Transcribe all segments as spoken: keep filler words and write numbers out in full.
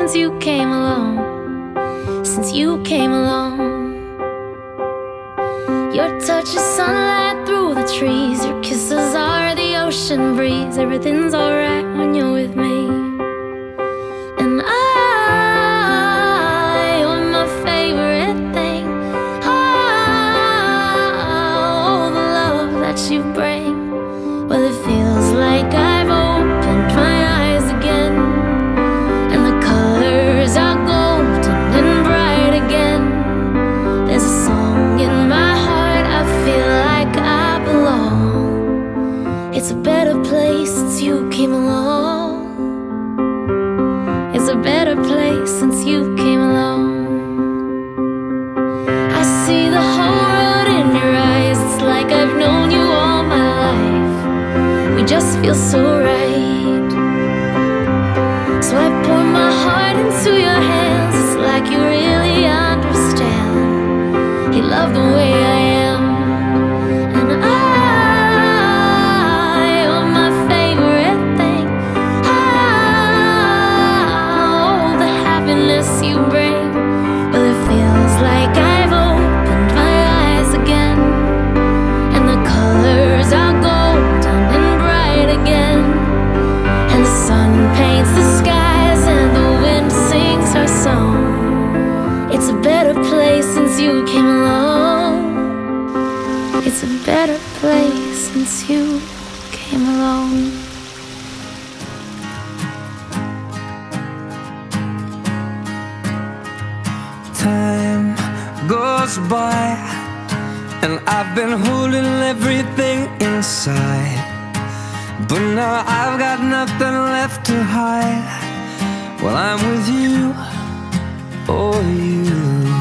since you came along, since you came along. Your touch is sunlight through the trees, your kisses are the ocean breeze. Everything's alright when you're with me. And I, you're my favorite thing. Oh, the love that you bring. Well, it feels like I've opened my eyes again, and the colors are golden and bright again. There's a song in my heart, I feel like I belong. It's a better place since you came along. It's a better place since you came along. I see the whole world in your eyes. It's like I've known you all my life. We just feel so right. So I pour my heart into your hands. It's like you really understand. You love the way I am. And I, you're my favorite thing. Oh, the happiness you bring. Well, it feels like I've opened my eyes again, and the colors are golden and bright again. And the sun paints the skies and the wind sings our song. It's a better place since you came along. It's a better place since you came along. Time goes by, and I've been holding everything inside, but now I've got nothing left to hide. Well, I'm with you, oh you.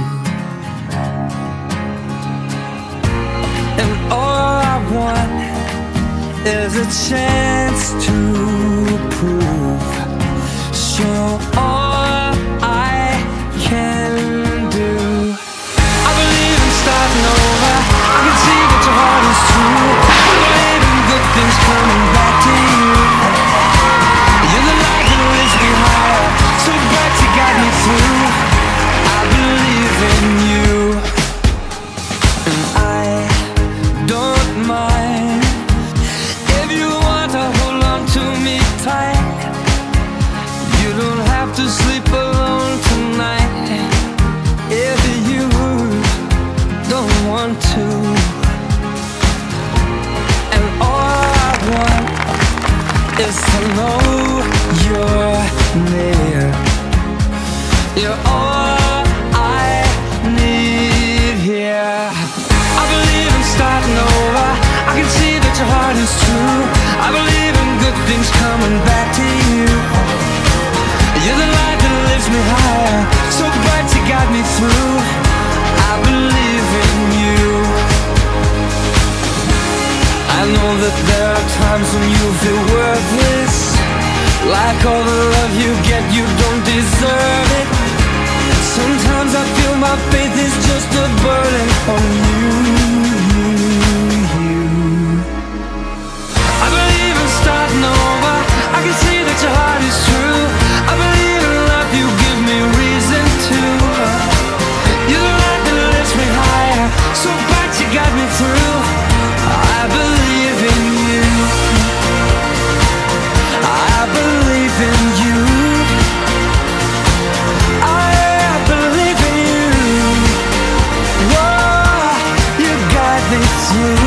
And all I want is a chance to prove, show all I can do. I believe in starting over. I can see that your heart is true. I believe in good things coming back to you. You're the light that lifts me higher, so bright you got me through. I believe in you, and I don't mind if you want to hold on to me tight. You don't have to sleep alone tonight if you don't want to. And all I want is to know you're near. You're all I need here. I believe in starting over. I can see that your heart is true. I believe in good things coming back to you. You're the light that lifts me higher, so bright you got me through. I believe in you. I know that there are times when you feel worthless, like all the love you get, you don't deserve it. Sometimes I feel my faith is just a burden on you. I believe in starting over. I can see that your heart is true. I believe in love, you give me reason to. You're the light that lifts me higher, so bright you got me through. I believe in you. I believe in you. I believe in you. Whoa, you got me through.